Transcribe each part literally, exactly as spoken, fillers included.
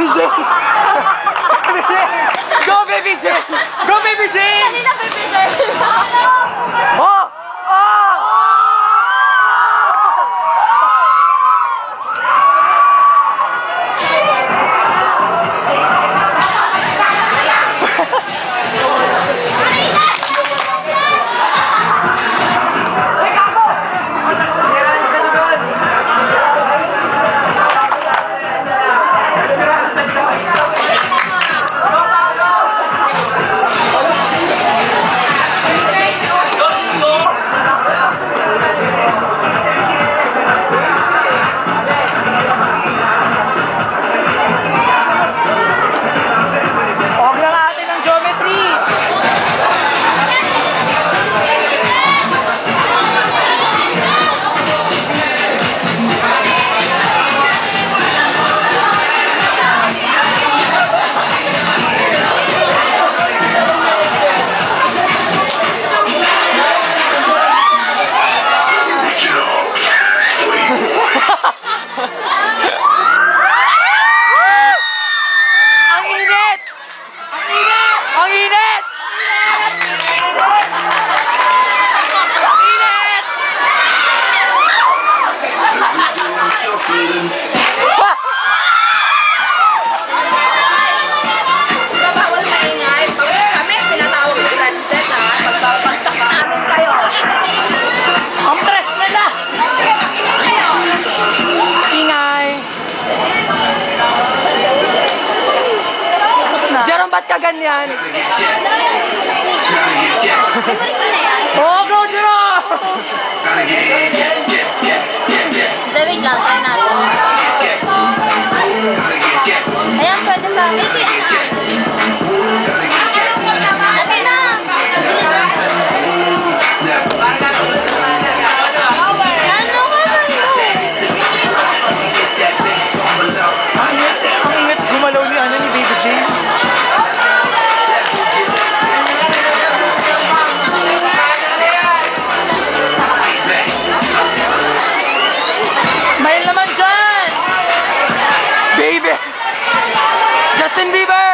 Baby James! Go, Baby James! Go, Baby James! Kanina, Baby James! Oh! Oh! Ba't ka ganyan? Oh, bro, Jero! Wait lang, try natin. Ayan, pwede ba? Ate na! Ano ka ba yun? Ang ingat gumalaw ni ano ni Baby James. Baby! Justin Bieber!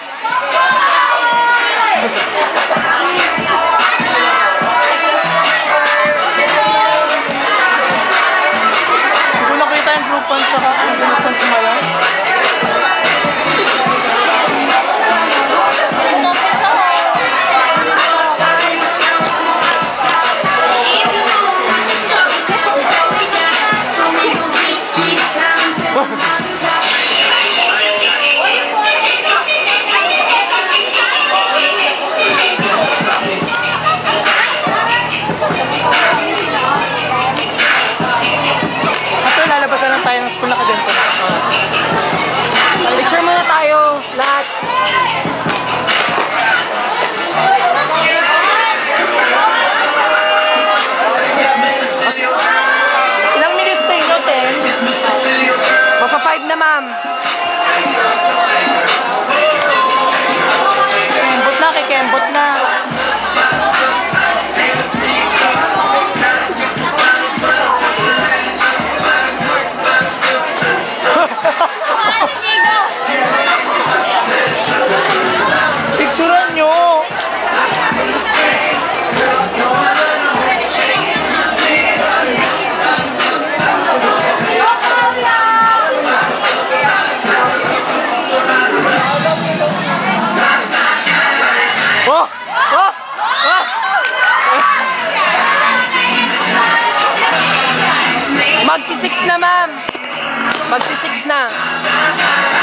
Hindi ko nakita yung group pan tsaka yung group pan si Maya. Lalabasan lang tayo ng school na kadento na. Picture muna tayo, lahat. Ilang minutes sa inyo, ten? Magpa five na, ma'am. Kembot na, kay Kembot na. Picturean nyo! Oh! Oh! Oh! Magsi-six na, ma'am! Magsi-six na!